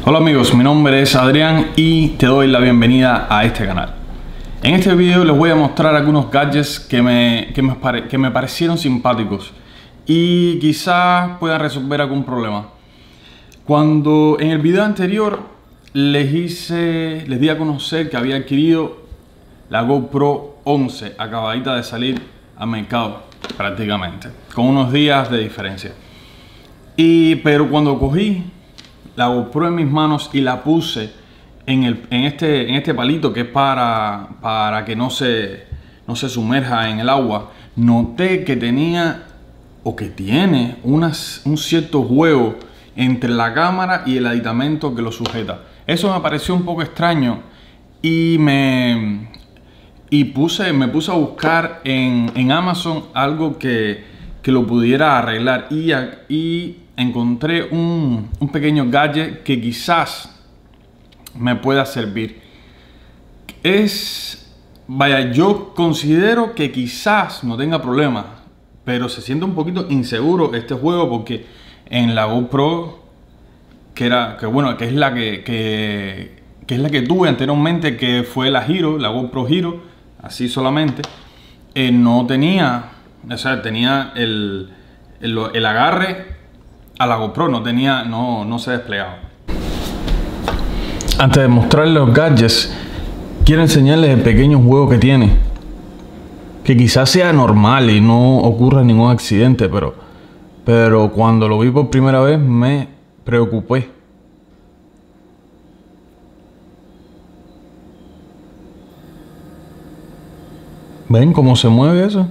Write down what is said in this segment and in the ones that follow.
Hola amigos, mi nombre es Adrián y te doy la bienvenida a este canal. En este video les voy a mostrar algunos gadgets que me parecieron simpáticos y quizás puedan resolver algún problema. Cuando en el video anterior les di a conocer que había adquirido la GoPro 11, acabadita de salir al mercado prácticamente, con unos días de diferencia. Pero cuando cogí la GoPro en mis manos y la puse en este palito que es para que no se sumerja en el agua, noté que tenía o que tiene un cierto juego entre la cámara y el aditamento que lo sujeta. Eso me pareció un poco extraño y me puse a buscar en Amazon algo que lo pudiera arreglar y encontré un pequeño gadget que quizás me pueda servir. Yo considero que quizás no tenga problema, pero se siente un poquito inseguro este juego porque en la GoPro que es la que tuve anteriormente, que fue la GoPro Hero, así solamente, no tenía, o sea, tenía el agarre a la GoPro, no se desplegaba. Antes de mostrarles los gadgets, quiero enseñarles el pequeño juego que tiene, que quizás sea normal y no ocurra ningún accidente, pero cuando lo vi por primera vez me preocupé. ¿Ven cómo se mueve eso?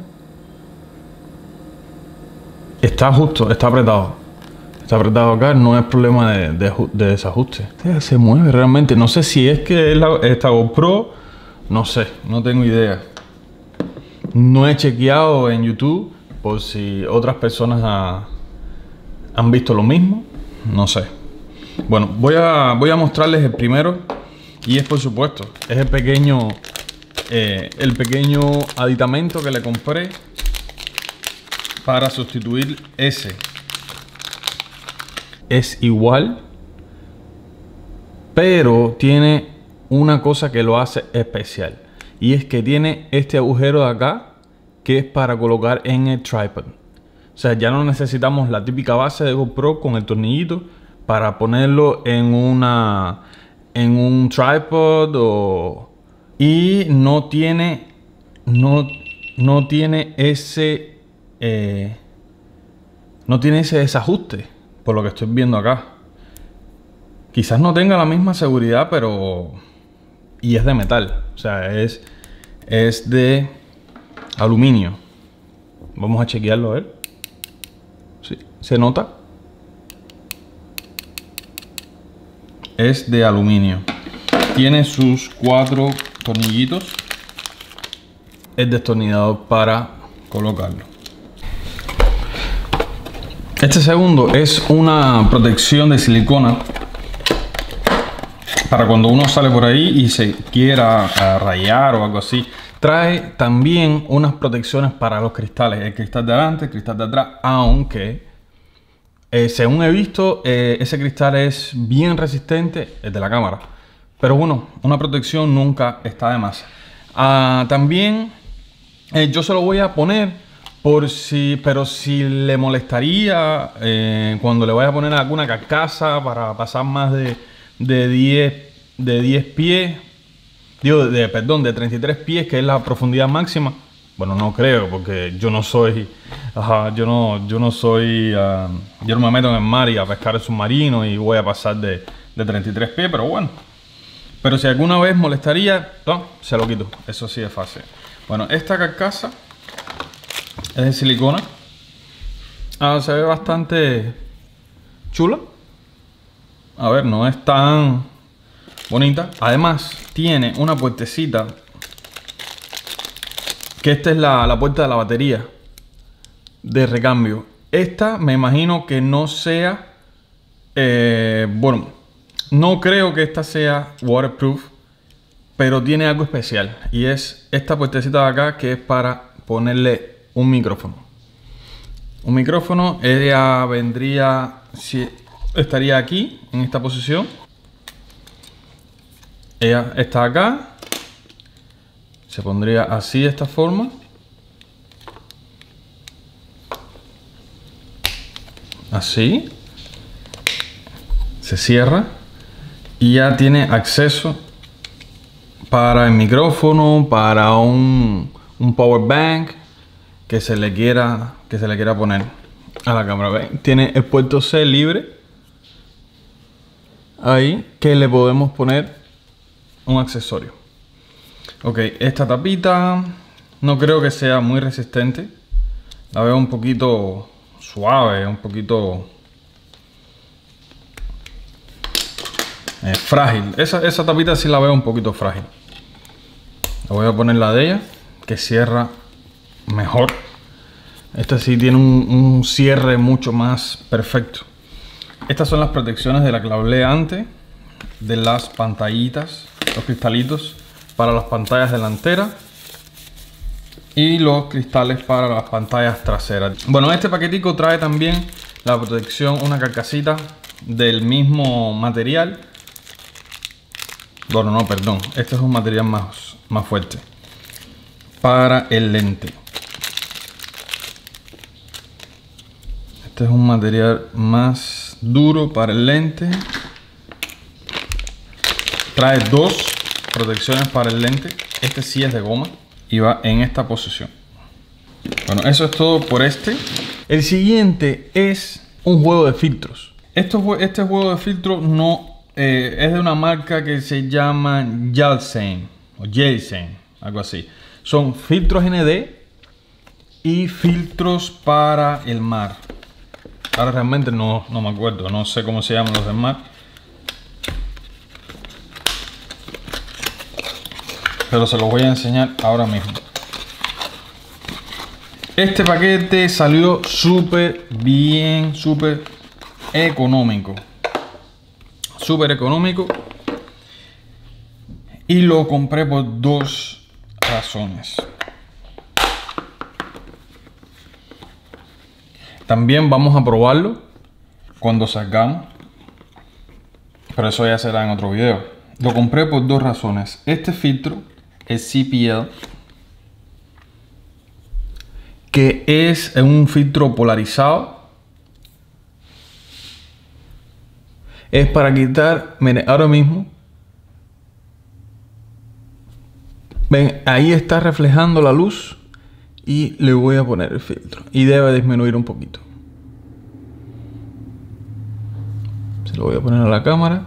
Está justo, está apretado. Está apretado acá, no es problema de desajuste. Se mueve realmente. No sé si es que esta GoPro, no sé, no tengo idea. No he chequeado en YouTube por si otras personas han visto lo mismo. No sé. Bueno, voy a mostrarles el primero. Y es, por supuesto, es el pequeño aditamento que le compré para sustituir ese. Es igual, pero tiene una cosa que lo hace especial, y es que tiene este agujero de acá que es para colocar en el tripod. O sea, ya no necesitamos la típica base de GoPro con el tornillito para ponerlo en un tripod y no tiene ese desajuste. Por lo que estoy viendo acá, quizás no tenga la misma seguridad, y es de metal, o sea, es de aluminio. Vamos a chequearlo a ver. Sí, ¿se nota? Es de aluminio. Tiene sus 4 tornillitos. El destornillador para colocarlo. Este segundo es una protección de silicona para cuando uno sale por ahí y se quiera rayar o algo así. Trae también unas protecciones para los cristales, el cristal de adelante, el cristal de atrás, aunque según he visto ese cristal es bien resistente, el de la cámara. Pero bueno, una protección nunca está de más. También yo se lo voy a poner pero si le molestaría cuando le vaya a poner alguna carcasa para pasar más de 10 pies, de 33 pies, que es la profundidad máxima. Bueno, no creo, porque yo no me meto en el mar y a pescar el submarino y voy a pasar de 33 pies, pero bueno. Pero si alguna vez molestaría, no, se lo quito. Eso sí es fácil. Bueno, esta carcasa es de silicona. Se ve bastante chula. A ver, no es tan bonita. Además, tiene una puertecita, que esta es la puerta de la batería de recambio. Esta me imagino que no sea bueno, no creo que esta sea waterproof, pero tiene algo especial, y es esta puertecita de acá, que es para ponerle un micrófono. Ella estaría aquí en esta posición Ella está acá. Se pondría así de esta forma. Así. Se cierra. Y ya tiene acceso para el micrófono, para un power bank que se le quiera poner a la cámara. ¿Ven? Tiene el puerto C libre. Ahí que le podemos poner un accesorio. Ok, esta tapita no creo que sea muy resistente. La veo un poquito suave, un poquito frágil. Esa tapita sí la veo un poquito frágil. Le voy a poner la de ella, que cierra mejor. Esta sí tiene un cierre mucho más perfecto. Estas son las protecciones de la que hablé antes, de las pantallitas, los cristalitos para las pantallas delanteras y los cristales para las pantallas traseras. Bueno, este paquetico trae también la protección, una carcasita del mismo material. Bueno, no, perdón, este es un material más fuerte para el lente. Este es un material más duro para el lente. Trae dos protecciones para el lente. Este sí es de goma y va en esta posición. Bueno, eso es todo por este. El siguiente es un juego de filtros. Este juego de filtros no es de una marca que se llama Jelsen o Jelsen, algo así. Son filtros ND y filtros para el mar. Ahora realmente no me acuerdo, no sé cómo se llaman los del mar. Pero se los voy a enseñar ahora mismo. Este paquete salió súper bien, súper económico. Súper económico. Y lo compré por dos razones. También vamos a probarlo cuando salgamos, pero eso ya será en otro video. Lo compré por dos razones. Este filtro, el CPL, que es un filtro polarizado, es para quitar, miren, ahora mismo, ven, ahí está reflejando la luz. Y le voy a poner el filtro. Y debe disminuir un poquito. Se lo voy a poner a la cámara.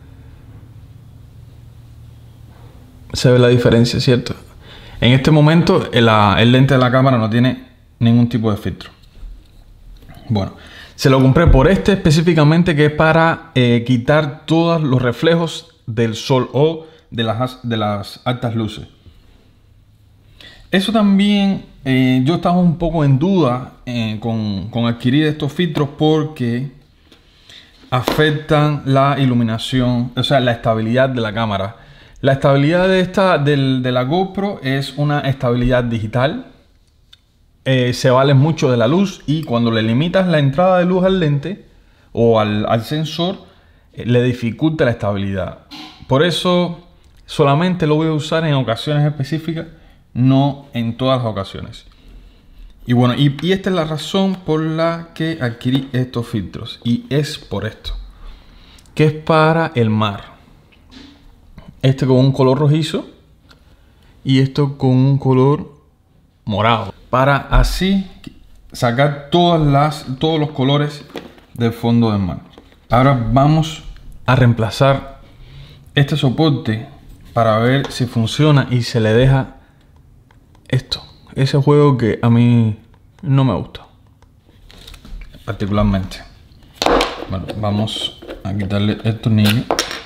Se ve la diferencia, ¿cierto? En este momento el lente de la cámara no tiene ningún tipo de filtro. Bueno, se lo compré por este específicamente, que es para quitar todos los reflejos del sol o de las altas luces. Eso también, yo estaba un poco en duda con adquirir estos filtros porque afectan la iluminación, o sea, la estabilidad de la cámara. La estabilidad de la GoPro es una estabilidad digital. Se vale mucho de la luz y cuando le limitas la entrada de luz al lente o al sensor, le dificulta la estabilidad. Por eso solamente lo voy a usar en ocasiones específicas, no en todas las ocasiones. Y bueno, y esta es la razón por la que adquirí estos filtros. Y es por esto, que es para el mar. Este con un color rojizo y esto con un color morado, para así sacar todos los colores del fondo del mar. Ahora vamos a reemplazar este soporte para ver si funciona y se le deja esto. Ese juego que a mí no me gusta particularmente. Bueno, vamos a quitarle el tornillo.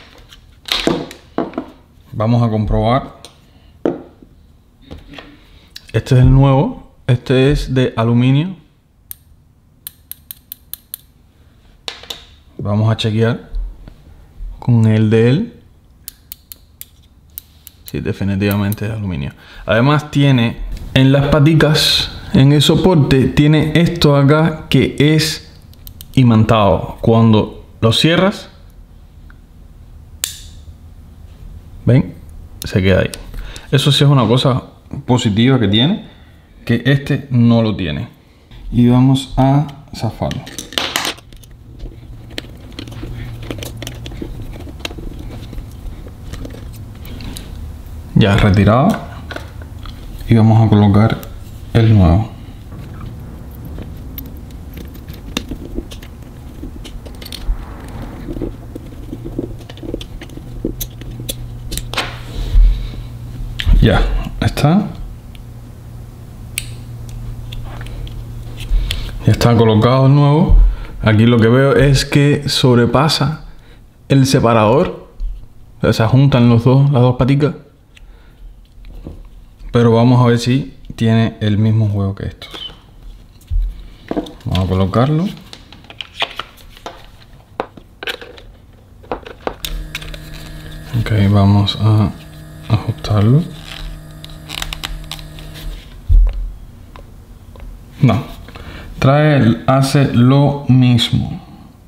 Vamos a comprobar. Este es el nuevo. Este es de aluminio. Vamos a chequear con el de él. Sí, definitivamente es de aluminio. Además tiene en las paticas, en el soporte, tiene esto acá que es imantado. Cuando lo cierras, ¿Ven? Se queda ahí. Eso sí es una cosa positiva que tiene, que este no lo tiene. Y vamos a zafarlo. Ya retirado. Y vamos a colocar el nuevo. Ya está. Ya está colocado el nuevo. Aquí lo que veo es que sobrepasa el separador. O sea, se juntan las dos paticas. Pero vamos a ver si tiene el mismo juego que estos. Vamos a colocarlo. Ok, vamos a ajustarlo. No, hace lo mismo.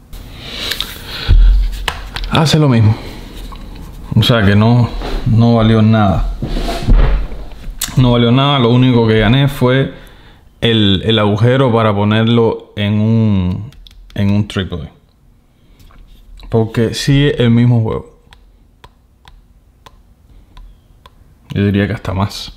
Hace lo mismo. O sea que no valió nada. No valió nada, lo único que gané fue el agujero para ponerlo en un trípode. Porque sí es el mismo juego. Yo diría que hasta más.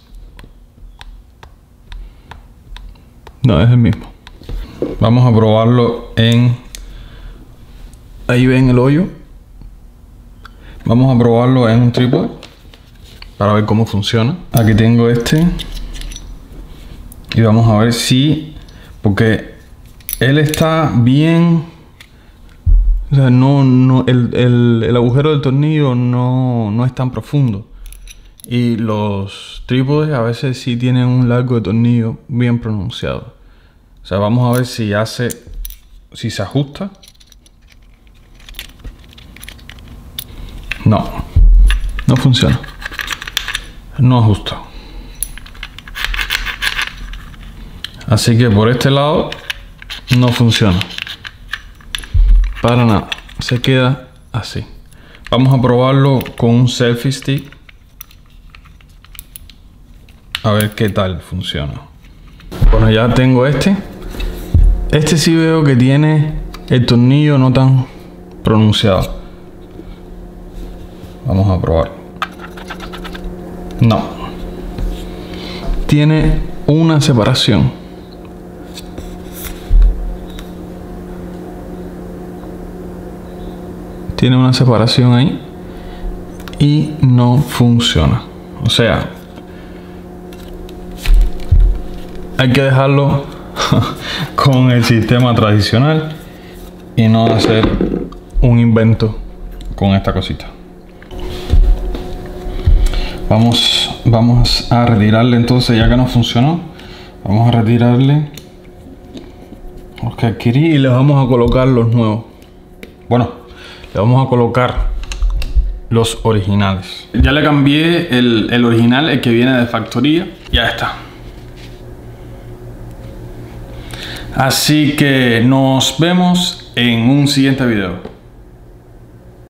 No, es el mismo. Vamos a probarlo en... Ahí ven el hoyo. Vamos a probarlo en un trípode para ver cómo funciona. Aquí tengo este. Y vamos a ver si... Porque él está bien... O sea, el agujero del tornillo no es tan profundo. Y los trípodes a veces sí tienen un largo de tornillo bien pronunciado. O sea, vamos a ver si se ajusta. No funciona. No ajusta. Así que por este lado no funciona. Para nada. Se queda así. Vamos a probarlo con un selfie stick. A ver qué tal funciona. Bueno, ya tengo este. Este sí veo que tiene el tornillo no tan pronunciado. Vamos a probar. No. Tiene una separación. Tiene una separación ahí. Y no funciona. O sea, hay que dejarlo con el sistema tradicional y no hacer un invento con esta cosita. Vamos a retirarle entonces, ya que no funcionó. Vamos a retirarle los que adquirí y les vamos a colocar los nuevos. Bueno, le vamos a colocar los originales. Ya le cambié el original, el que viene de factoría. Ya está. Así que nos vemos en un siguiente video.